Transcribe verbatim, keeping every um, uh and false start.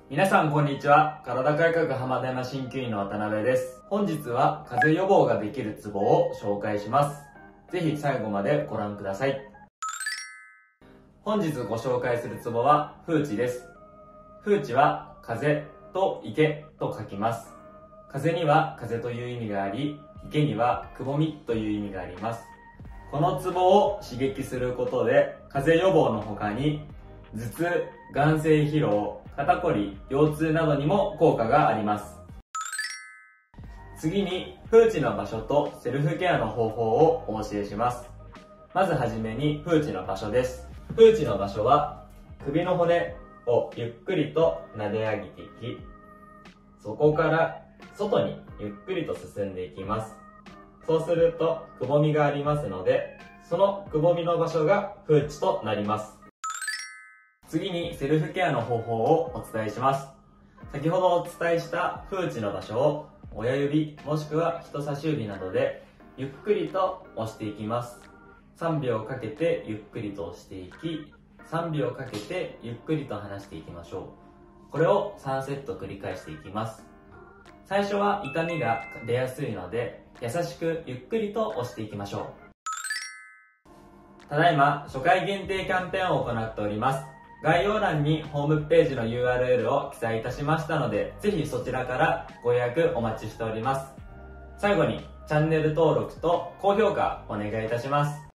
皆さんこんにちは。体改革浜田山鍼灸院の渡辺です。本日は風邪予防ができるツボを紹介します。ぜひ最後までご覧ください。本日ご紹介するツボは風池です。風池は風と池と書きます。風には風という意味があり、池にはくぼみという意味があります。このツボを刺激することで風邪予防の他に頭痛、眼性疲労、肩こり、腰痛などにも効果があります。次に風池の場所とセルフケアの方法をお教えします。まずはじめに風池の場所です。風池の場所は首の骨をゆっくりと撫で上げていき、そこから外にゆっくりと進んでいきます。そうするとくぼみがありますので、そのくぼみの場所が風池となります。次にセルフケアの方法をお伝えします。先ほどお伝えした風池の場所を親指もしくは人差し指などでゆっくりと押していきます。さんびょうかけてゆっくりと押していき、さんびょうかけてゆっくりと離していきましょう。これをさんセット繰り返していきます。最初は痛みが出やすいので優しくゆっくりと押していきましょう。ただいま初回限定キャンペーンを行っております。概要欄にホームページの ユーアールエル を記載いたしましたので、ぜひそちらからご予約お待ちしております。最後にチャンネル登録と高評価お願いいたします。